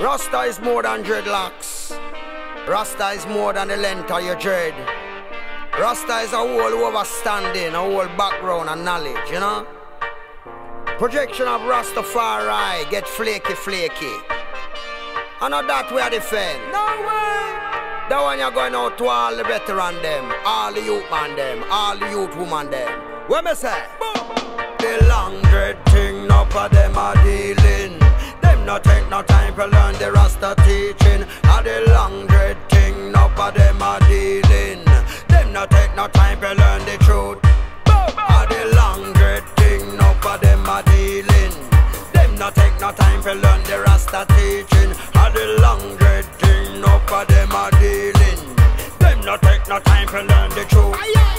Rasta is more than dreadlocks. Rasta is more than the length of your dread. Rasta is a whole overstanding, a whole background and knowledge, you know. Projection of Rastafari get flaky. I know that we are defend. No way! That one you're going out to all the veteran them, all the youth man them, all the youth woman them. What me say? The long dread thing, no for them are dealing. Them no take no time to learn the Rasta teaching. A the long dread thing, no for them are dealing. Them no take no time to learn the truth. A the long dread thing, no for them are dealing. Them no take no time to learn the Rasta teaching. A the long dread thing, no for them are dealing. Them no take no time to learn the truth.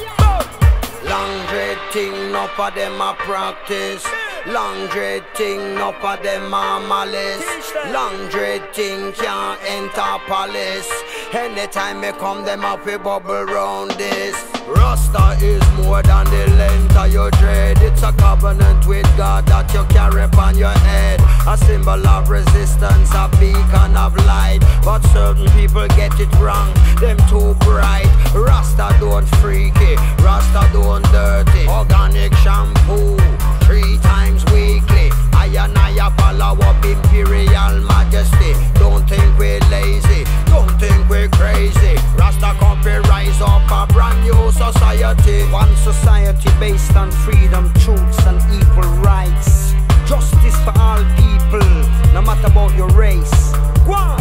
Long dread thing, no for them a practice. Long dread thing, no for them a malice. Long dread thing can't enter palace. Anytime me come, them up a bubble round this. Rasta is more than the length of your dread. It's a covenant with God that you carry upon your head. A symbol of resistance, a beacon of light. But certain people get it wrong, them too bright. Rasta don't freaky, Rasta don't dirty. Organic shampoo 3 times weekly. I follow up Imperial Majesty. Don't think we're lazy, don't think we're crazy. Rasta come to rise up a brand new society. One society based on freedom, truths and equal rights. Justice for all people, no matter about your race. Go on.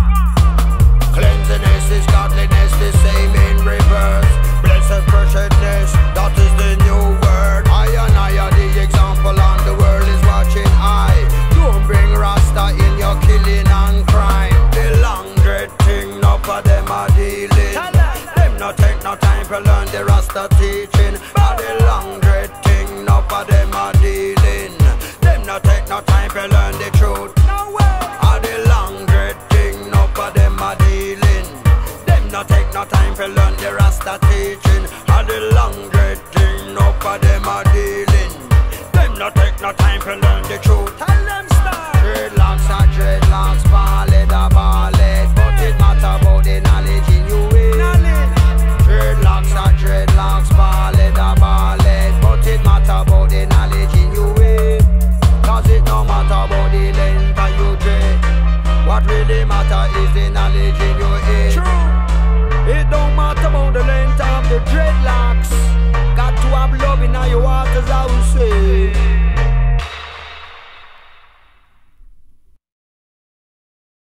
Cleanliness is godliness, the same in reverse. Blessed preciousness, that is the new word. I are the example and the world is watching. Don't bring Rasta in your killing and crime. The long dread thing, no for them are dealing. Them no take no time to learn the Rasta teaching. But the long dread thing, no for them are dealing. Them no take no time to learn the truth. No way! The long dread thing, no for them are dealing. Them no take no time to learn the Rasta teaching. The long dread thing, no for them are dealing. Them no take no time to learn the truth. Tell them start! Dreadlocks are dreadlocks, ballad are ballad. But it matter about the knowledge in you way. Dreadlocks are dreadlocks, ballad are ballad. But it matter about the knowledge in you way. Cause it no matter about the length of your dread. What really matter is the knowledge in your head. True. It don't matter about the length of the dreadlocks. Got to have love in your heart, as I will say.